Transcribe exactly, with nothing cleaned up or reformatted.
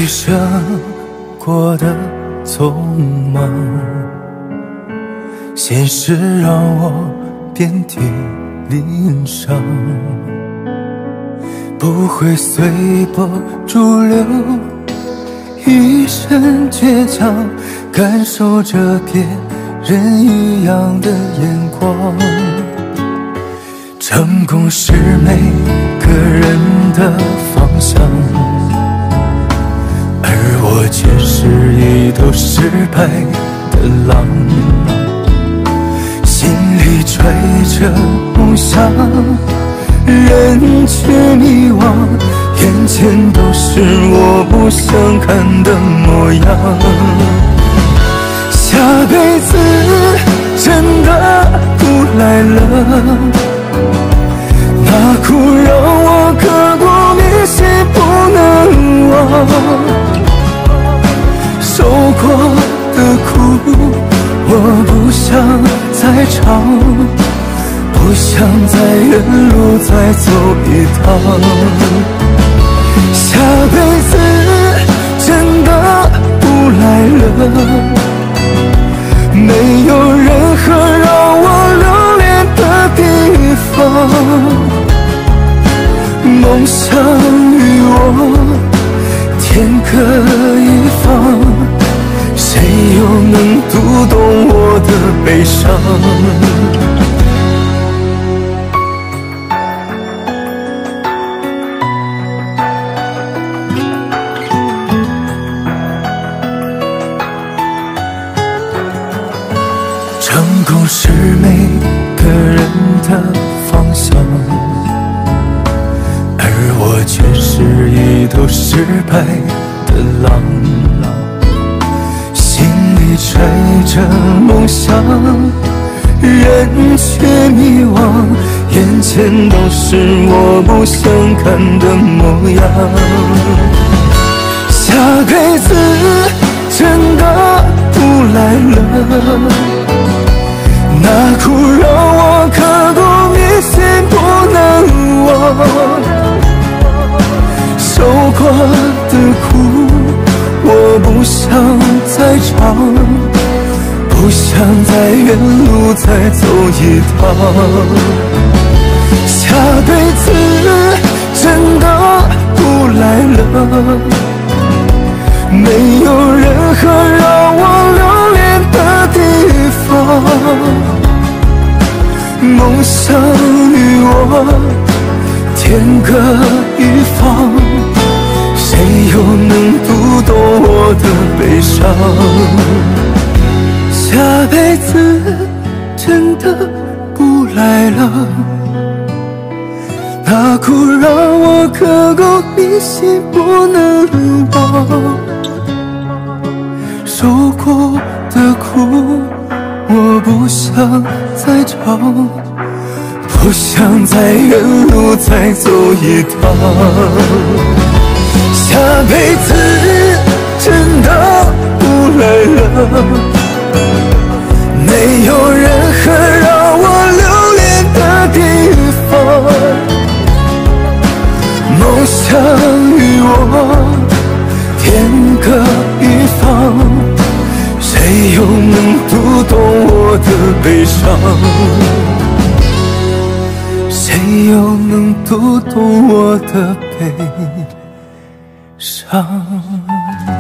一生过得匆忙，现实让我遍体鳞伤，不会随波逐流，一身倔强，感受着别人异样的眼光。成功是每个人的方向，而我却是一头失败的狼，心里揣着梦想，人却迷惘，眼前都是我不想看的模样。下辈子真的不来了，那苦让我刻骨铭心不能忘，受过的苦我不想再尝，不想在原路再走一趟。下辈子真的不来了，没有任何让我留恋的地方。梦想与我天各一方，谁又能读懂我的悲伤？成功是每个人的方向，而我却是一头失败的狼，心里揣着梦想，人却迷惘，眼前都是我不想看的模样。下辈子真的不来了，那苦让我刻骨铭心不能忘，受过的苦我不想再尝，不想在原路再走一趟。下辈子真的不来了，没有任何让我留恋的地方。梦想与我天各一方，谁又能读懂我的悲伤？下辈子真的不来了，那苦让我刻骨铭心不能忘，受过的苦我不想再尝，不想在原路再走一趟。下辈子真的不来了，没有任何让我留恋的地方。梦想与我天各一方，谁又能读懂我的悲伤？谁又能读懂我的悲伤？